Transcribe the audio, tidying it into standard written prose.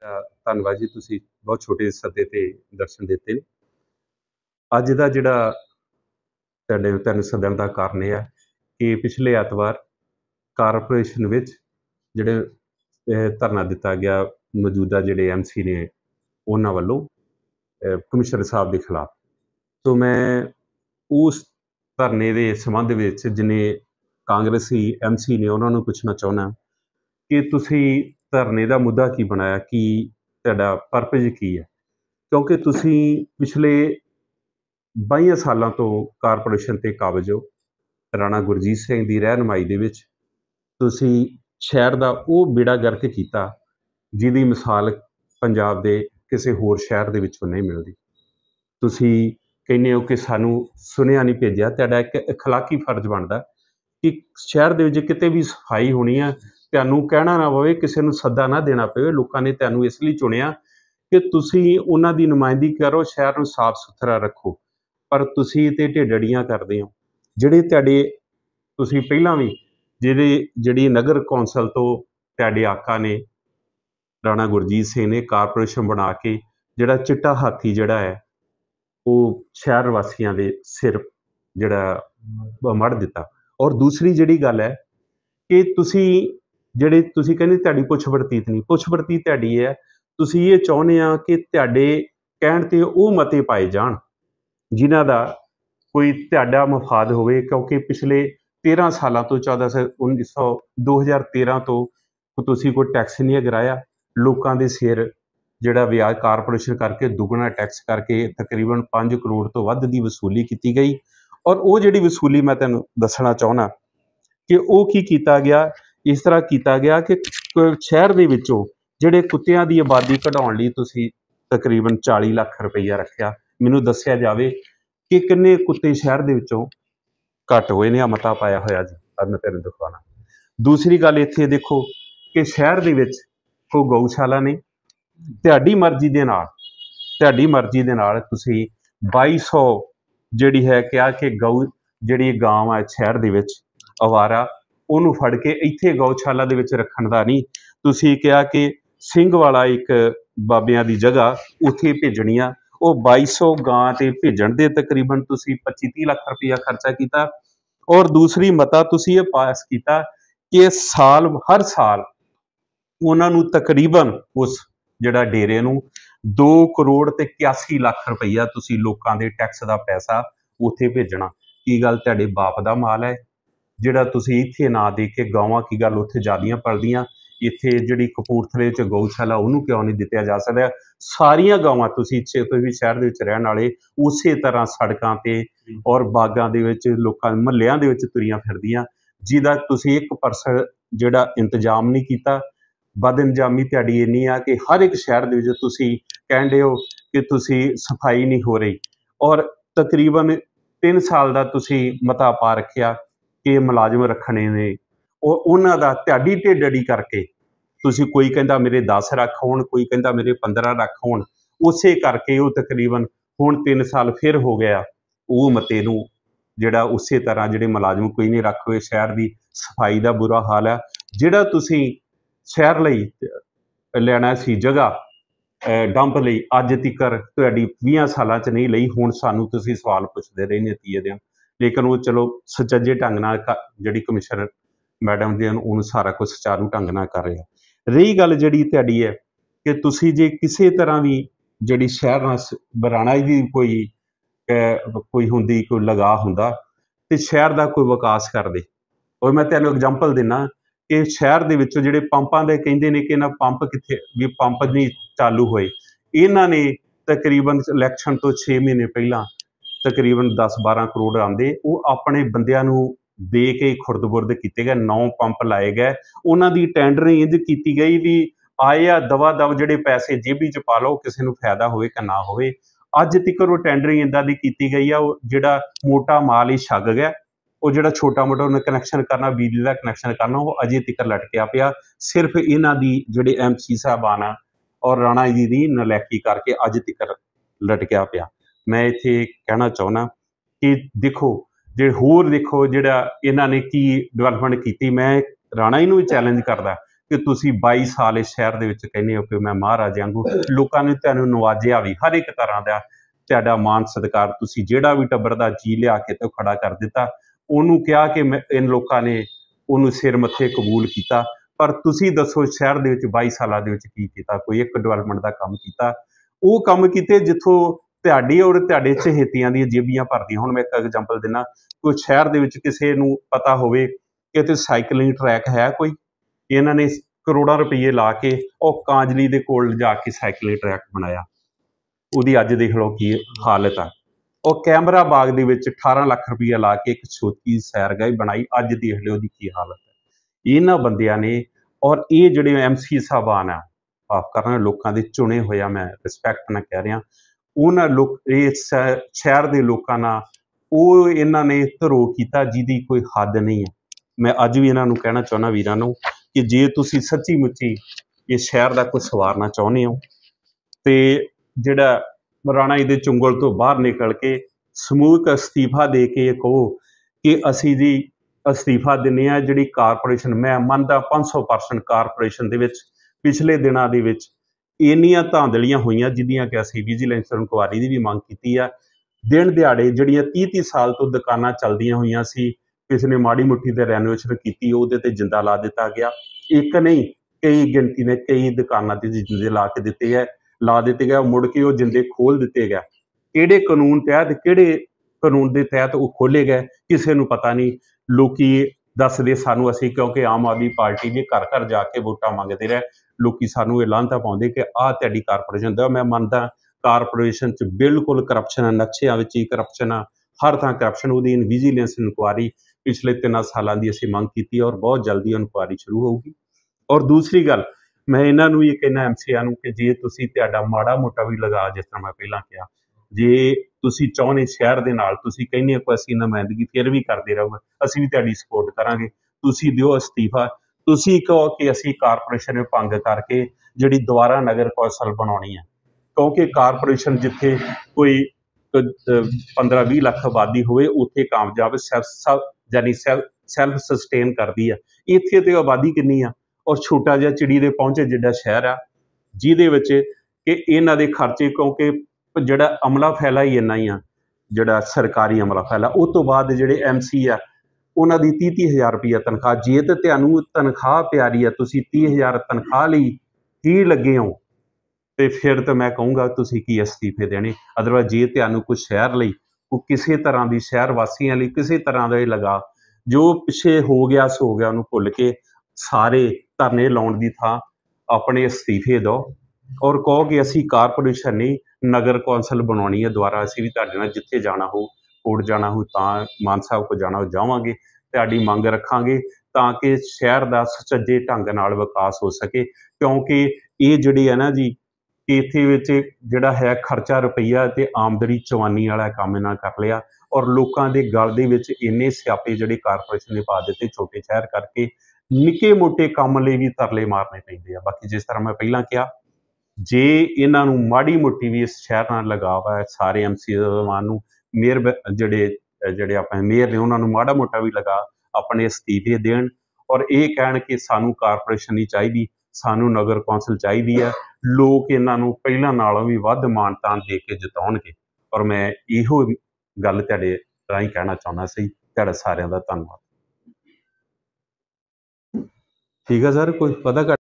ਧੰਨਵਾਦ ਜੀ, ਤੁਸੀਂ ਬਹੁਤ ਛੋਟੇ ਸੱਦੇ ਤੇ ਦਰਸ਼ਨ ਦਿੱਤੇ ਨੇ। ਅੱਜ ਦਾ ਜਿਹੜਾ ਤੁਹਾਨੂੰ ਸੱਦਣ ਦਾ ਕਾਰਨ ਇਹ ਹੈ ਕਿ ਪਿਛਲੇ ਐਤਵਾਰ ਕਾਰਪੋਰੇਸ਼ਨ ਵਿੱਚ ਜਿਹੜੇ ਧਰਨਾ ਦਿੱਤਾ ਗਿਆ ਮੌਜੂਦਾ ਜਿਹੜੇ MC ਨੇ ਉਹਨਾਂ ਵੱਲੋਂ ਕਮਿਸ਼ਨਰ ਸਾਹਿਬ ਦੇ ਖਿਲਾਫ। ਸੋ ਮੈਂ ਉਸ ਧਰਨੇ ਦੇ ਸੰਬੰਧ ਵਿੱਚ ਜਿਨੇ ਕਾਂਗਰਸੀ MC ਨੇ ਉਹਨਾਂ ਨੂੰ ਪੁੱਛਣਾ ਚਾਹੁੰਦਾ ਕਿ ਤੁਸੀਂ ਧਰਨੇ ਦਾ ਮੁੱਦਾ ਕੀ ਬਣਾਇਆ, ਕੀ ਤੁਹਾਡਾ ਪਰਪਸ ਕੀ ਹੈ? ਕਿਉਂਕਿ ਤੁਸੀਂ ਪਿਛਲੇ 22 ਸਾਲਾਂ ਤੋਂ ਕਾਰਪੋਰੇਸ਼ਨ 'ਤੇ ਕਾਬਜ਼ ਹੋ। ਰਾਣਾ ਗੁਰਜੀਤ ਸਿੰਘ ਦੀ ਰਹਿਨੁਮਾਈ ਦੇ ਵਿੱਚ ਤੁਸੀਂ ਸ਼ਹਿਰ ਦਾ ਉਹ ਬੇੜਾ ਗਰਕ ਕੀਤਾ ਜਿਹਦੀ ਮਿਸਾਲ ਪੰਜਾਬ ਦੇ ਕਿਸੇ ਹੋਰ ਸ਼ਹਿਰ ਦੇ ਵਿੱਚੋਂ ਨਹੀਂ ਮਿਲਦੀ। ਤੁਸੀਂ ਕਹਿੰਦੇ ਹੋ ਕਿ ਸਾਨੂੰ ਸੁਨੇਹਾ ਨਹੀਂ ਭੇਜਿਆ। ਤੁਹਾਡਾ ਇੱਕ ਅਖਲਾਕੀ ਫਰਜ਼ ਬਣਦਾ ਕਿ ਸ਼ਹਿਰ ਦੇ ਵਿੱਚ ਕਿਤੇ ਵੀ ਸਫਾਈ ਹੋਣੀ ਆ, ਤੁਹਾਨੂੰ ਕਹਿਣਾ ਨਾ ਪਵੇ, ਕਿਸੇ ਨੂੰ ਸੱਦਾ ਨਾ ਦੇਣਾ ਪਵੇ। ਲੋਕਾਂ ਨੇ ਤੁਹਾਨੂੰ ਇਸ ਲਈ ਚੁਣਿਆ ਕਿ ਤੁਸੀਂ ਉਹਨਾਂ ਦੀ ਨੁਮਾਇੰਦਗੀ ਕਰੋ, ਸ਼ਹਿਰ ਨੂੰ ਸਾਫ਼ ਸੁਥਰਾ ਰੱਖੋ, ਪਰ ਤੁਸੀਂ ਤੇ ਢਿੱਡੜੀਆਂ ਕਰਦੇ ਹੋ। ਜਿਹੜੇ ਤੁਹਾਡੇ ਤੁਸੀਂ ਪਹਿਲਾਂ ਵੀ ਜਿਹੜੀ ਨਗਰ ਕੌਂਸਲ ਤੋਂ ਤੁਹਾਡੇ ਆਕਾ ਨੇ ਰਾਣਾ ਗੁਰਜੀਤ ਸਿੰਘ ਨੇ ਕਾਰਪੋਰੇਸ਼ਨ ਬਣਾ ਕੇ ਜਿਹੜਾ ਚਿੱਟਾ ਹਾਥੀ ਜਿਹੜਾ ਹੈ ਉਹ ਸ਼ਹਿਰ ਵਾਸੀਆਂ ਦੇ ਸਿਰ ਜਿਹੜਾ ਮੜ ਦਿੱਤਾ। ਔਰ ਦੂਸਰੀ ਜਿਹੜੀ ਗੱਲ ਹੈ ਕਿ ਤੁਸੀਂ ਕਹਿੰਦੇ ਤੁਹਾਡੀ ਪੁੱਛ ਵਰਤੀਤ ਨਹੀਂ, ਪੁੱਛ ਵਰਤੀਤ ਤੁਹਾਡੀ ਹੈ। ਤੁਸੀਂ ਇਹ ਚਾਹੁੰਦੇ ਆ ਕਿ ਤੁਹਾਡੇ ਕਹਿਣ 'ਤੇ ਉਹ ਮਤੇ ਪਾਏ ਜਾਣ ਜਿਨ੍ਹਾਂ ਦਾ ਕੋਈ ਤੁਹਾਡਾ ਮਫਾਦ ਹੋਵੇ, ਕਿਉਂਕਿ ਪਿਛਲੇ 13 ਸਾਲਾਂ ਤੋਂ 2013 ਤੋਂ ਤੁਸੀਂ ਕੋਈ ਟੈਕਸ ਨਹੀਂ ਅਗਰਾਇਆ। ਲੋਕਾਂ ਦੇ ਸਿਰ ਜਿਹੜਾ ਵਿਆਜ ਕਾਰਪੋਰੇਸ਼ਨ ਕਰਕੇ ਦੁੱਗਣਾ ਟੈਕਸ ਕਰਕੇ ਤਕਰੀਬਨ 5 ਕਰੋੜ ਤੋਂ ਵੱਧ ਦੀ ਵਸੂਲੀ ਕੀਤੀ ਗਈ। ਔਰ ਉਹ ਜਿਹੜੀ ਵਸੂਲੀ ਮੈਂ ਤੁਹਾਨੂੰ ਦੱਸਣਾ ਚਾਹੁੰਦਾ ਕਿ ਉਹ ਕੀ ਕੀਤਾ ਗਿਆ। ਇਸ ਤਰ੍ਹਾਂ ਕੀਤਾ ਗਿਆ ਕਿ ਸ਼ਹਿਰ ਦੇ ਵਿੱਚੋਂ ਜਿਹੜੇ ਕੁੱਤਿਆਂ ਦੀ ਆਬਾਦੀ ਘਟਾਉਣ ਲਈ ਤੁਸੀਂ ਤਕਰੀਬਨ 40 ਲੱਖ ਰੁਪਈਆ ਰੱਖਿਆ। ਮੈਨੂੰ ਦੱਸਿਆ ਜਾਵੇ ਕਿ ਕਿੰਨੇ ਕੁੱਤੇ ਸ਼ਹਿਰ ਦੇ ਵਿੱਚੋਂ ਘੱਟ ਹੋਏ ਨੇ। ਆ ਮਤਾ ਪਾਇਆ ਹੋਇਆ ਜੀ, ਅੱਜ ਮੈਂ ਤੈਨੂੰ ਦਿਖਾਉਣਾ। ਦੂਸਰੀ ਗੱਲ ਇੱਥੇ ਦੇਖੋ ਕਿ ਸ਼ਹਿਰ ਦੇ ਵਿੱਚ ਕੋਈ ਗਊਸ਼ਾਲਾ ਨਹੀਂ। ਤੁਹਾਡੀ ਮਰਜ਼ੀ ਦੇ ਨਾਲ ਤੁਸੀਂ 2200 ਜਿਹੜੀ ਹੈ ਕਿਹਾ ਕਿ ਜਿਹੜੀ ਗਾਂ ਹੈ ਸ਼ਹਿਰ ਦੇ ਵਿੱਚ ਅਵਾਰਾ, ਉਹਨੂੰ ਫੜ ਕੇ ਇੱਥੇ ਗਊਸ਼ਾਲਾ ਦੇ ਵਿੱਚ ਰੱਖਣ ਦਾ ਨਹੀਂ। ਤੁਸੀਂ ਕਿਹਾ ਕਿ ਸਿੰਘ ਵਾਲਾ ਇੱਕ ਬਾਬਿਆਂ ਦੀ ਜਗ੍ਹਾ ਉੱਥੇ ਭੇਜਣੀ ਆ। ਉਹ 2200 ਗਾਂ 'ਤੇ ਭੇਜਣ ਦੇ ਤਕਰੀਬਨ ਤੁਸੀਂ 25-30 ਲੱਖ ਰੁਪਈਆ ਖਰਚਾ ਕੀਤਾ। ਔਰ ਦੂਸਰੀ ਮਤਾ ਤੁਸੀਂ ਇਹ ਪਾਸ ਕੀਤਾ ਕਿ ਹਰ ਸਾਲ ਉਹਨਾਂ ਨੂੰ ਤਕਰੀਬਨ ਉਸ ਜਿਹੜਾ ਡੇਰੇ ਨੂੰ 2 ਕਰੋੜ ਤੇ 81 ਲੱਖ ਰੁਪਈਆ ਤੁਸੀਂ ਲੋਕਾਂ ਦੇ ਟੈਕਸ ਦਾ ਪੈਸਾ ਉੱਥੇ ਭੇਜਣਾ। ਕੀ ਗੱਲ ਤੁਹਾਡੇ ਬਾਪ ਦਾ ਮਾਲ ਹੈ ਜਿਹੜਾ ਤੁਸੀਂ ਇੱਥੇ ਨਾ ਦੇ ਕੇ ਗਾਵਾਂ ਕੀ ਗੱਲ ਉੱਥੇ ਜ਼ਿਆਦੀਆਂ ਪਲਦੀਆਂ? ਇੱਥੇ ਜਿਹੜੀ ਕਪੂਰਥਲੇ 'ਚ ਗਊਸ਼ਾਲਾ ਉਹਨੂੰ ਕਿਉਂ ਨਹੀਂ ਦਿੱਤਾ ਜਾ ਸਕਦਾ? ਸਾਰੀਆਂ ਗਾਵਾਂ ਤੁਸੀਂ ਸ਼ਹਿਰ ਦੇ ਵਿੱਚ ਰਹਿਣ ਵਾਲੇ ਉਸੇ ਤਰ੍ਹਾਂ ਸੜਕਾਂ 'ਤੇ ਔਰ ਬਾਗਾਂ ਦੇ ਵਿੱਚ ਲੋਕਾਂ ਦੇ ਮੁਹੱਲਿਆਂ ਦੇ ਵਿੱਚ ਤੁਰੀਆਂ ਫਿਰਦੀਆਂ, ਜਿਹਦਾ ਤੁਸੀਂ 1% ਜਿਹੜਾ ਇੰਤਜ਼ਾਮ ਨਹੀਂ ਕੀਤਾ। ਬਦ ਇੰਤਜ਼ਾਮੀ ਤੁਹਾਡੀ ਇੰਨੀ ਆ ਕਿ ਹਰ ਇੱਕ ਸ਼ਹਿਰ ਦੇ ਵਿੱਚ ਤੁਸੀਂ ਕਹਿੰਦੇ ਹੋ ਕਿ ਤੁਸੀਂ ਸਫਾਈ ਨਹੀਂ ਹੋ ਰਹੀ। ਔਰ ਤਕਰੀਬਨ 3 ਸਾਲ ਦਾ ਤੁਸੀਂ ਮਤਾ ਪਾ ਰੱਖਿਆ ਕਿ ਮੁਲਾਜ਼ਮ ਰੱਖਣੇ ਨੇ। ਉਹਨਾਂ ਦਾ ਤੁਹਾਡੀ ਢਿੱਡੜੀ ਕਰਕੇ ਤੁਸੀਂ ਕੋਈ ਕਹਿੰਦਾ ਮੇਰੇ 10 ਰੱਖ ਹੋਣ, ਕੋਈ ਕਹਿੰਦਾ ਮੇਰੇ 15 ਰੱਖ ਹੋਣ। ਉਸੇ ਕਰਕੇ ਉਹ ਤਕਰੀਬਨ ਹੁਣ 3 ਸਾਲ ਫਿਰ ਹੋ ਗਿਆ ਉਹ ਮਤੇ ਨੂੰ ਜਿਹੜਾ ਉਸੇ ਤਰ੍ਹਾਂ ਜਿਹੜੇ ਮੁਲਾਜ਼ਮ ਕੋਈ ਨਹੀਂ ਰੱਖ ਹੋਏ। ਸ਼ਹਿਰ ਦੀ ਸਫਾਈ ਦਾ ਬੁਰਾ ਹਾਲ ਹੈ। ਜਿਹੜਾ ਤੁਸੀਂ ਸ਼ਹਿਰ ਲਈ ਲੈਣਾ ਸੀ ਜਗ੍ਹਾ ਡੰਪ ਲਈ, ਅੱਜ ਤੀਕਰ ਤੁਹਾਡੀ 20 ਸਾਲਾਂ 'ਚ ਨਹੀਂ ਲਈ। ਹੁਣ ਸਾਨੂੰ ਤੁਸੀਂ ਸਵਾਲ ਪੁੱਛਦੇ ਰਹਿੰਦੇ ਤੀਏ ਦਿਨ, ਲੇਕਿਨ ਉਹ ਚਲੋ ਸੁਚੱਜੇ ਢੰਗ ਨਾਲ ਜਿਹੜੀ ਕਮਿਸ਼ਨਰ ਮੈਡਮ ਦੇ ਉਹਨੂੰ ਸਾਰਾ ਕੁਝ ਸੁਚਾਰੂ ਢੰਗ ਨਾਲ ਕਰ ਰਿਹਾ। ਰਹੀ ਗੱਲ ਜਿਹੜੀ ਤੁਹਾਡੀ ਹੈ ਕਿ ਤੁਸੀਂ ਜੇ ਕਿਸੇ ਤਰ੍ਹਾਂ ਵੀ ਜਿਹੜੀ ਸ਼ਹਿਰ ਨਾਲ ਰਾਣਾ ਦੀ ਕੋਈ ਹੁੰਦੀ, ਕੋਈ ਲਗਾਅ ਹੁੰਦਾ ਤੇ ਸ਼ਹਿਰ ਦਾ ਕੋਈ ਵਿਕਾਸ ਕਰਦੇ। ਔਰ ਮੈਂ ਤੁਹਾਨੂੰ ਐਗਜ਼ਾਮਪਲ ਦਿੰਦਾ ਕਿ ਸ਼ਹਿਰ ਦੇ ਵਿੱਚੋਂ ਜਿਹੜੇ ਪੰਪਾਂ ਦੇ ਕਹਿੰਦੇ ਨੇ ਕਿ ਇਹਨਾਂ ਪੰਪ ਕਿੱਥੇ ਵੀ ਪੰਪ ਨਹੀਂ ਚਾਲੂ ਹੋਏ। ਇਹਨਾਂ ਨੇ ਤਕਰੀਬਨ ਇਲੈਕਸ਼ਨ ਤੋਂ 6 ਮਹੀਨੇ ਪਹਿਲਾਂ ਤਕਰੀਬਨ 10-12 ਕਰੋੜ ਆਉਂਦੇ ਉਹ ਆਪਣੇ ਬੰਦਿਆਂ ਨੂੰ ਦੇ ਕੇ ਖੁਰਦ-ਬੁਰਦ ਕੀਤੇ ਗਏ। 9 ਪੰਪ ਲਾਏ ਗਏ। ਉਹਨਾਂ ਦੀ ਟੈਂਡਰਿੰਗ ਇੰਝ ਕੀਤੀ ਗਈ ਵੀ ਆਏ ਆ ਦਵਾ ਦਵ ਜਿਹੜੇ ਪੈਸੇ ਜੇਬੀ 'ਚ ਪਾ ਲਓ, ਕਿਸੇ ਨੂੰ ਫਾਇਦਾ ਹੋਵੇ ਕਿ ਨਾ ਹੋਵੇ। ਅੱਜ ਤੱਕ ਉਹ ਟੈਂਡਰਿੰਗ ਇੱਦਾਂ ਦੀ ਕੀਤੀ ਗਈ ਆ, ਉਹ ਜਿਹੜਾ ਮੋਟਾ ਮਾਲ ਹੀ ਛੱਗ ਗਿਆ। ਉਹ ਜਿਹੜਾ ਛੋਟਾ ਮੋਟਾ ਉਹਨੇ ਕਨੈਕਸ਼ਨ ਕਰਨਾ, ਬਿਜਲੀ ਦਾ ਕਨੈਕਸ਼ਨ ਕਰਨਾ, ਉਹ ਅਜੇ ਤੱਕ ਲਟਕਿਆ ਪਿਆ। ਸਿਰਫ ਇਹਨਾਂ ਦੀ ਜਿਹੜੇ MC ਸਾਹਿਬਾਨ ਆ ਔਰ ਰਾਣਾ ਜੀ ਦੀ ਨਲਾਇਕੀ ਕਰਕੇ ਅੱਜ ਤੱਕ ਲਟਕਿਆ ਪਿਆ। ਮੈਂ ਇੱਥੇ ਕਹਿਣਾ ਚਾਹੁੰਦਾ ਕਿ ਦੇਖੋ ਜਿਹੜਾ ਇਹਨਾਂ ਨੇ ਕੀ ਡਿਵੈਲਪਮੈਂਟ ਕੀਤੀ। ਮੈਂ ਰਾਣਾ ਜੀ ਨੂੰ ਵੀ ਚੈਲੰਜ ਕਰਦਾ कि तुसी 22 साल इस शहर ਦੇ ਵਿੱਚ ਕਹਿੰਦੇ ਹੋ ਕਿ ਮੈਂ ਮਹਾਰਾਜੇ ਵਾਂਗੂ ਲੋਕਾਂ ਨੇ ਤੁਹਾਨੂੰ ਨਵਾਜਿਆ ਵੀ ਹਰ ਇੱਕ ਤਰ੍ਹਾਂ ਦਾ ਤੁਹਾਡਾ ਮਾਨ ਸਤਿਕਾਰ ਤੁਸੀਂ ਜਿਹੜਾ ਵੀ ਟੱਬਰ ਦਾ ਜੀ ਲਿਆ ਕੇ ਤੇ ਖੜਾ ਕਰ ਦਿੱਤਾ ਉਹਨੂੰ ਕਿਹਾ ਕਿ ਇਨ ਲੋਕਾਂ ਨੇ ਉਹਨੂੰ ਸਿਰ ਮੱਥੇ ਕਬੂਲ ਕੀਤਾ ਪਰ ਤੁਸੀਂ ਦੱਸੋ ਸ਼ਹਿਰ ਦੇ ਵਿੱਚ 22 ਸਾਲਾਂ ਦੇ ਵਿੱਚ ਕੀ ਕੀਤਾ ਕੋਈ ਇੱਕ ਡਿਵੈਲਪਮੈਂਟ ਦਾ ਕੰਮ ਕੀਤਾ ਉਹ ਕੰਮ ਕੀਤੇ ਜਿੱਥੋਂ ਤੁਹਾਡੀ ਔਰ ਤੁਹਾਡੇ ਚਹੇਤੀਆਂ ਦੀਆਂ ਜੇਬੀਆਂ ਭਰਦੀਆਂ ਹੁਣ ਮੈਂ ਇੱਕ ਐਗਜ਼ਾਮਪਲ ਦਿੰਦਾ ਕੋਈ ਸ਼ਹਿਰ ਦੇ ਵਿੱਚ ਕਿਸੇ ਨੂੰ ਪਤਾ ਹੋਵੇ ਕਿ ਇੱਥੇ ਸਾਈਕਲਿੰਗ ਟਰੈਕ ਹੈ ਕੋਈ ਇਹਨਾਂ ਨੇ ਕਰੋੜਾਂ ਰੁਪਏ ਲਾ ਕੇ ਉਹ ਕਾਂਜਲੀ ਦੇ ਕੋਲ ਜਾ ਕੇ ਸਾਈਕਲਿੰਗ ਟਰੈਕ ਬਣਾਇਆ ਉਹਦੀ ਅੱਜ ਦੇਖ ਲਓ ਕੀ ਹਾਲਤ ਆ ਉਹ ਕੈਮਰਾ ਬਾਗ ਦੇ ਵਿੱਚ 18 ਲੱਖ ਰੁਪਈਆ ਲਾ ਕੇ ਇੱਕ ਛੋਟੀ ਸੈਰਗਾਹ ਬਣਾਈ ਅੱਜ ਦੇਖ ਲਿਓ ਉਹਦੀ ਕੀ ਹਾਲਤ ਹੈ ਇਹਨਾਂ ਬੰਦਿਆਂ ਨੇ ਔਰ ਇਹ ਜਿਹੜੇ MC ਸਾਹਿਬਾਨ ਆ ਮਾਫ ਕਰਨਾ ਲੋਕਾਂ ਦੇ ਚੁਣੇ ਹੋਇਆ ਮੈਂ ਰਿਸਪੈਕਟ ਨਾਲ ਕਹਿ ਰਿਹਾ ਉਹਨਾਂ ਲੋਕ ਇਹ ਸ਼ਹਿਰ ਦੇ ਲੋਕਾਂ ਨਾਲ ਉਹ ਇਹਨਾਂ ਨੇ ਧਰੋ ਕੀਤਾ ਜਿਹਦੀ ਕੋਈ ਹੱਦ ਨਹੀਂ ਹੈ ਮੈਂ ਅੱਜ ਵੀ ਇਹਨਾਂ ਨੂੰ ਕਹਿਣਾ ਚਾਹੁੰਦਾ ਵੀਰਾਂ ਨੂੰ ਕਿ ਜੇ ਤੁਸੀਂ ਸੱਚੀ ਮੁੱਚੀ ਇਸ ਸ਼ਹਿਰ ਦਾ ਕੋਈ ਸਵਾਰਨਾ ਚਾਹੁੰਦੇ ਹੋ ਤੇ ਜਿਹੜਾ ਰਾਣਾ ਇਹਦੇ ਚੁੰਗਲ ਤੋਂ ਬਾਹਰ ਨਿਕਲ ਕੇ ਸਮੂਹਿਕ ਅਸਤੀਫਾ ਦੇ ਕੇ ਕਹੋ ਕਿ ਅਸੀਂ ਜੀ ਅਸਤੀਫਾ ਦਿੰਦੇ ਹਾਂ ਜਿਹੜੀ ਕਾਰਪੋਰੇਸ਼ਨ ਮੈਂ ਮੰਨਦਾ 500% ਕਾਰਪੋਰੇਸ਼ਨ ਦੇ ਵਿੱਚ ਪਿਛਲੇ ਦਿਨਾਂ ਦੇ ਵਿੱਚ ਇੰਨੀਆਂ ਧਾਂਦਲੀਆਂ ਹੋਈਆਂ ਜਿਹਦੀਆਂ ਕਿ ਅਸੀਂ ਵਿਜੀਲੈਂਸ ਇਨਕੁਆਰੀ ਦੀ ਵੀ ਮੰਗ ਕੀਤੀ ਆ ਦਿਨ ਦਿਹਾੜੇ ਜਿਹੜੀਆਂ 30 ਸਾਲ ਤੋਂ ਦੁਕਾਨਾਂ ਚੱਲਦੀਆਂ ਹੋਈਆਂ ਸੀ ਕਿਸੇ ਨੇ ਮਾੜੀ ਮੁੱਠੀ ਤੇ ਰੈਨੋਵੇਸ਼ਨ ਕੀਤੀ ਉਹਦੇ ਤੇ ਜਿੰਦਾ ਲਾ ਦਿੱਤਾ ਗਿਆ ਇੱਕ ਨਹੀਂ ਕਈ ਗਿਣਤੀ ਨੇ ਕਈ ਦੁਕਾਨਾਂ ਤੇ ਜਿੰਦੇ ਲਾ ਦਿੱਤੇ ਗਏ ਮੁੜ ਕੇ ਉਹ ਜਿੰਦੇ ਖੋਲ ਦਿੱਤੇ ਗਏ ਕਿਹੜੇ ਕਾਨੂੰਨ ਦੇ ਤਹਿਤ ਉਹ ਖੋਲੇ ਗਏ ਕਿਸੇ ਨੂੰ ਪਤਾ ਨਹੀਂ ਲੋਕੀ ਦੱਸਦੇ ਸਾਨੂੰ ਅਸੀਂ ਕਿਉਂਕਿ ਆਮ ਆਦਮੀ ਪਾਰਟੀ ਦੇ ਘਰ ਘਰ ਜਾ ਕੇ ਵੋਟਾਂ ਮੰਗਦੇ ਰਹੇ ਲੋਕੀ ਸਾਨੂੰ ਇਹ ਲਾਂਭਾ ਪਾਉਂਦੇ ਕਿ ਆਹ ਤੁਹਾਡੀ ਕਾਰਪੋਰੇਸ਼ਨ ਦਾ ਮੈਂ ਮੰਨਦਾ ਕਾਰਪੋਰੇਸ਼ਨ 'ਚ ਬਿਲਕੁਲ ਕਰਪਸ਼ਨ ਆ ਨਕਸ਼ਿਆਂ ਵਿੱਚ ਹੀ ਕਰਪਸ਼ਨ ਆ ਹਰ ਥਾਂ ਕਰਪਸ਼ਨ ਉਹਦੀ ਵਿਜੀਲੈਂਸ ਇਨਕੁਆਰੀ ਪਿਛਲੇ 3 ਸਾਲਾਂ ਦੀ ਅਸੀਂ ਮੰਗ ਕੀਤੀ ਔਰ ਬਹੁਤ ਜਲਦੀ ਇਨਕੁਆਰੀ ਸ਼ੁਰੂ ਹੋਊਗੀ ਔਰ ਦੂਸਰੀ ਗੱਲ ਮੈਂ ਇਹਨਾਂ ਨੂੰ ਇਹ ਕਹਿਣਾ MCA ਨੂੰ ਕਿ ਜੇ ਤੁਸੀਂ ਤੁਹਾਡਾ ਮਾੜਾ ਮੋਟਾ ਵੀ ਲਗਾ ਜਿਸ ਤਰ੍ਹਾਂ ਮੈਂ ਪਹਿਲਾਂ ਕਿਹਾ ਜੇ ਤੁਸੀਂ ਚਾਹੁੰਦੇ ਸ਼ਹਿਰ ਦੇ ਨਾਲ ਤੁਸੀਂ ਕਹਿੰਦੇ ਹੋ ਕਿ ਅਸੀਂ ਨੁਮਾਇੰਦਗੀ ਫਿਰ ਵੀ ਕਰਦੇ ਰਹੋਗੇ ਅਸੀਂ ਵੀ ਤੁਹਾਡੀ ਸਪੋਰਟ ਕਰਾਂਗੇ ਤੁਸੀਂ ਦਿਓ ਅਸਤੀਫਾ ਤੁਸੀਂ ਕਹੋ ਕਿ ਅਸੀਂ ਕਾਰਪੋਰੇਸ਼ਨ ਨੂੰ ਭੰਗ ਕਰਕੇ ਜਿਹੜੀ ਦੁਬਾਰਾ ਨਗਰ ਕੌਂਸਲ ਬਣਾਉਣੀ ਹੈ ਕਿਉਂਕਿ ਕਾਰਪੋਰੇਸ਼ਨ ਜਿੱਥੇ ਕੋਈ 15-20 ਲੱਖ ਆਬਾਦੀ ਹੋਵੇ ਉੱਥੇ ਕਾਮਯਾਬ ਸੈਲਫ ਸਸਟੇਨ ਕਰਦੀ ਆ ਇੱਥੇ ਤੇ ਆਬਾਦੀ ਕਿੰਨੀ ਆ ਔਰ ਛੋਟਾ ਜਿਹਾ ਚਿੜੀ ਦੇ ਪਹੁੰਚੇ ਜਿੱਡਾ ਸ਼ਹਿਰ ਆ ਜਿਹਦੇ ਵਿੱਚ ਕਿ ਇਹਨਾਂ ਦੇ ਖਰਚੇ ਕਿਉਂਕਿ ਜਿਹੜਾ ਅਮਲਾ ਫੈਲਾ ਹੀ ਇੰਨਾ ਹੀ ਆ ਜਿਹੜਾ ਸਰਕਾਰੀ ਅਮਲਾ ਫੈਲਾ ਉਹ ਤੋਂ ਬਾਅਦ ਜਿਹੜੇ MC ਆ ਉਹਨਾਂ ਦੀ 30-30 ਰੁਪਈਆ ਤਨਖਾਹ ਜੇ ਤੇ ਤੁਹਾਨੂੰ ਤਨਖਾਹ ਪਿਆਰੀ ਆ ਤੁਸੀਂ 30,000 ਤਨਖਾਹ ਲਈ ਹੀ ਲੱਗੇ ਹੋ ਤੇ ਫਿਰ ਤਾਂ ਮੈਂ ਕਹੂੰਗਾ ਤੁਸੀਂ ਕੀ ਅਸਤੀਫੇ ਦੇਣੇ ਅਦਰਵਾਇਜ਼ ਜੇ ਤੁਹਾਨੂੰ ਕੋਈ ਸ਼ਹਿਰ ਲਈ ਕੋਈ ਕਿਸੇ ਤਰ੍ਹਾਂ ਦੀ ਸ਼ਹਿਰ ਵਾਸੀਆਂ ਲਈ ਕਿਸੇ ਤਰ੍ਹਾਂ ਦਾ ਇਹ ਲਗਾ ਜੋ ਪਿੱਛੇ ਹੋ ਗਿਆ ਸੋ ਗਿਆ ਉਹਨੂੰ ਭੁੱਲ ਕੇ ਸਾਰੇ ਧਰਨੇ ਲਾਉਣ ਦੀ ਥਾਂ ਆਪਣੇ ਅਸਤੀਫੇ ਦਿਓ ਔਰ ਕਹੋ ਕਿ ਅਸੀਂ ਕਾਰਪੋਰੇਸ਼ਨ ਨਹੀਂ ਨਗਰ ਕੌਂਸਲ ਬਣਾਉਣੀ ਹੈ ਦੁਬਾਰਾ ਅਸੀਂ ਵੀ ਤੁਹਾਡੇ ਨਾਲ ਜਿੱਥੇ ਜਾਣਾ ਹੋ ਕੋਰਟ ਜਾਣਾ ਹੋ ਤਾਂ ਮਾਨ ਸਾਹਿਬ ਕੋਲ ਜਾਣਾ ਹੋ ਜਾਵਾਂਗੇ ਤੁਹਾਡੀ ਮੰਗ ਰੱਖਾਂਗੇ ਤਾਂ ਕਿ ਸ਼ਹਿਰ ਦਾ ਸੁਚੱਜੇ ਢੰਗ ਨਾਲ ਵਿਕਾਸ ਹੋ ਸਕੇ ਕਿਉਂਕਿ ਇਹ ਜਿਹੜੀ ਹੈ ਨਾ ਜੀ ਇੱਥੇ ਵਿੱਚ ਜਿਹੜਾ ਹੈ ਖਰਚਾ ਰੁਪਈਆ ਤੇ ਆਮਦਨੀ ਚਵਾਨੀ ਵਾਲਾ ਕੰਮ ਇਹਨਾਂ ਕਰ ਲਿਆ ਔਰ ਲੋਕਾਂ ਦੇ ਗਲ ਦੇ ਵਿੱਚ ਇੰਨੇ ਸਿਆਪੇ ਜਿਹੜੇ ਕਾਰਪੋਰੇਸ਼ਨ ਨੇ ਪਾ ਦਿੱਤੇ ਛੋਟੇ ਸ਼ਹਿਰ ਕਰਕੇ ਨਿੱਕੇ ਮੋਟੇ ਕੰਮ ਲਈ ਵੀ ਤਰਲੇ ਮਾਰਨੇ ਪੈਂਦੇ ਆ ਬਾਕੀ ਜਿਸ ਤਰ੍ਹਾਂ ਮੈਂ ਪਹਿਲਾਂ ਕਿਹਾ ਜੇ ਇਹਨਾਂ ਨੂੰ ਮਾੜੀ ਮੋਟੀ ਵੀ ਇਸ ਸ਼ਹਿਰ ਨਾਲ ਲਗਾਵ ਹੈ ਸਾਰੇ MC ਨੂੰ ਮੇਅਰ ਜਿਹੜੇ ਆਪਣੇ ਮੇਅਰ ਨੇ ਉਹਨਾਂ ਨੂੰ ਮਾੜਾ ਮੋਟਾ ਵੀ ਲਗਾ ਆਪਣੇ ਅਸਤੀਫੇ ਦੇਣ ਔਰ ਇਹ ਕਹਿਣ ਕਿ ਸਾਨੂੰ ਕਾਰਪੋਰੇਸ਼ਨ ਨਹੀਂ ਚਾਹੀਦੀ ਸਾਨੂੰ ਨਗਰ ਕੌਂਸਲ ਚਾਹੀਦੀ ਹੈ ਲੋਕ ਇਹਨਾਂ ਨੂੰ ਪਹਿਲਾਂ ਨਾਲੋਂ ਵੀ ਵੱਧ ਮਾਨਤਾਨ ਦੇ ਕੇ ਜਿਤਾਉਣਗੇ ਔਰ ਮੈਂ ਇਹੋ ਗੱਲ ਤੁਹਾਡੇ ਰਾਹੀਂ ਕਹਿਣਾ ਚਾਹੁੰਦਾ ਸੀ ਤੁਹਾਡਾ ਸਾਰਿਆਂ ਦਾ ਧੰਨਵਾਦ ਠੀਕ ਹੈ ਸਰ ਕੋਈ ਪਤਾ